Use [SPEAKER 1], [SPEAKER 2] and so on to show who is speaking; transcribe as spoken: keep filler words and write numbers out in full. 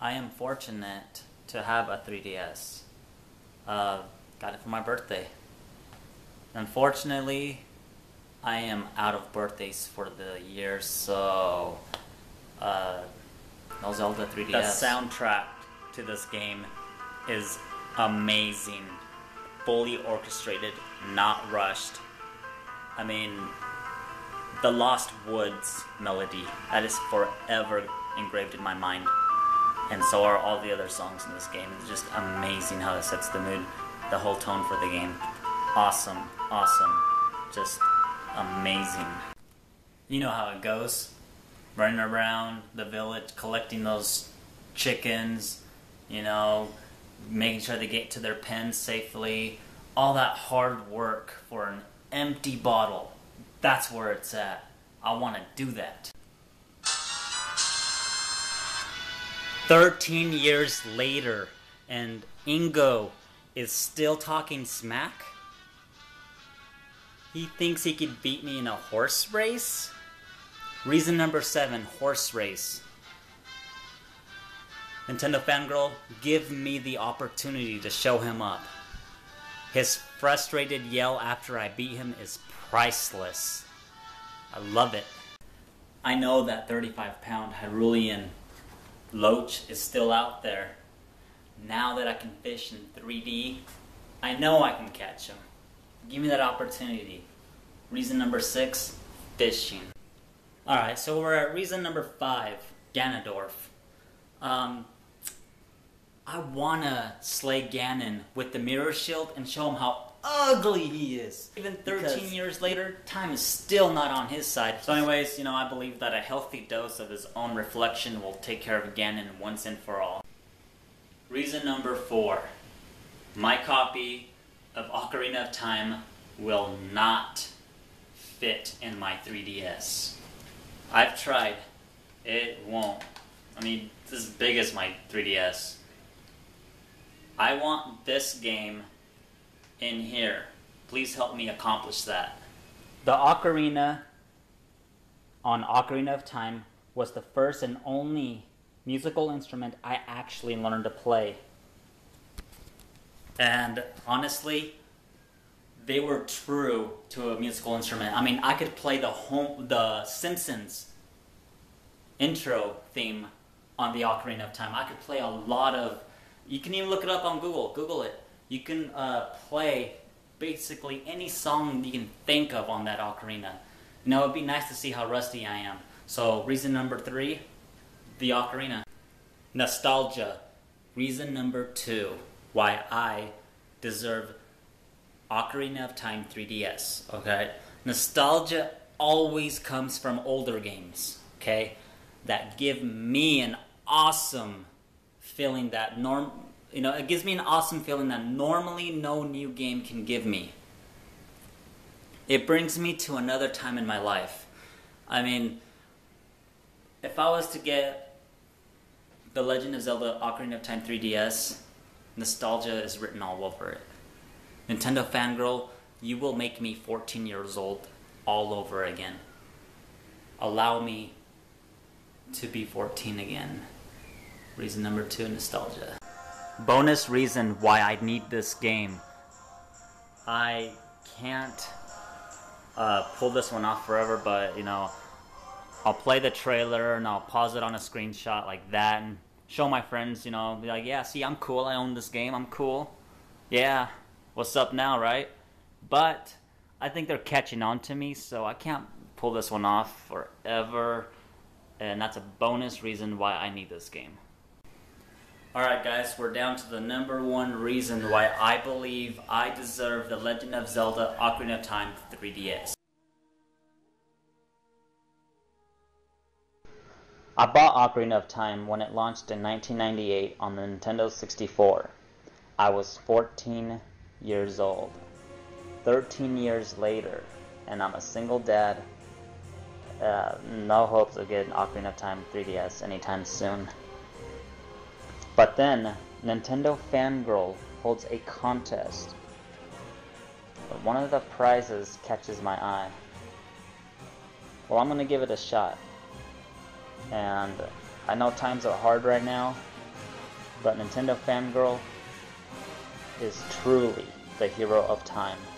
[SPEAKER 1] I am fortunate to have a three D S. Uh, got it for my birthday. Unfortunately, I am out of birthdays for the year, so uh, no Zelda three D S. The soundtrack to this game is amazing. Fully orchestrated, not rushed. I mean, the Lost Woods melody, that is forever engraved in my mind. And so are all the other songs in this game. It's just amazing how it sets the mood, the whole tone for the game. Awesome, awesome, just amazing. You know how it goes. Running around the village, collecting those chickens, you know, making sure they get to their pen safely. All that hard work for an empty bottle. That's where it's at. I want to do that. Thirteen years later, and Ingo is still talking smack? He thinks he could beat me in a horse race? Reason number seven, horse race. Nintendo Fangirl, give me the opportunity to show him up. His frustrated yell after I beat him is priceless. I love it. I know that thirty-five pound Hyrulean Loach is still out there. Now that I can fish in three D, I know I can catch him. Give me that opportunity. Reason number six, fishing. Alright, so we're at reason number five, Ganondorf. Um, I wanna slay Ganon with the mirror shield and show him how ugly he is. Even thirteen because years later, time is still not on his side. So anyways, you know, I believe that a healthy dose of his own reflection will take care of Ganon once and for all. Reason number four. My copy of Ocarina of Time will not fit in my three D S. I've tried. It won't. I mean, it's as big as my three D S. I want this game in here. Please help me accomplish that. The Ocarina on Ocarina of Time was the first and only musical instrument I actually learned to play. And honestly, they were true to a musical instrument. I mean, I could play the home, the Simpsons intro theme on the Ocarina of Time. I could play a lot of, you can even look it up on Google, Google it. You can uh, play basically any song you can think of on that ocarina. You know, it'd be nice to see how rusty I am. So, reason number three, the ocarina. Nostalgia. Reason number two, why I deserve Ocarina of Time three D S, okay? Nostalgia always comes from older games, okay? That give me an awesome feeling that norm... You know, it gives me an awesome feeling that normally no new game can give me. It brings me to another time in my life. I mean, if I was to get The Legend of Zelda Ocarina of Time three D S, nostalgia is written all over it. Nintendo Fangirl, you will make me fourteen years old all over again. Allow me to be fourteen again. Reason number two, nostalgia. Bonus reason why I need this game. I can't uh, pull this one off forever, but you know, I'll play the trailer and I'll pause it on a screenshot like that and show my friends, you know, be like, yeah, see, I'm cool, I own this game, I'm cool. Yeah, what's up now, right? But I think they're catching on to me, so I can't pull this one off forever, and that's a bonus reason why I need this game. Alright guys, we're down to the number one reason why I believe I deserve The Legend of Zelda Ocarina of Time three D S. I bought Ocarina of Time when it launched in nineteen ninety-eight on the Nintendo sixty-four. I was fourteen years old. thirteen years later, and I'm a single dad. Uh, no hopes of getting Ocarina of Time three D S anytime soon. But then, Nintendo Fangirl holds a contest. But one of the prizes catches my eye. Well, I'm going to give it a shot. And I know times are hard right now,
[SPEAKER 2] but Nintendo Fangirl is truly the hero of time.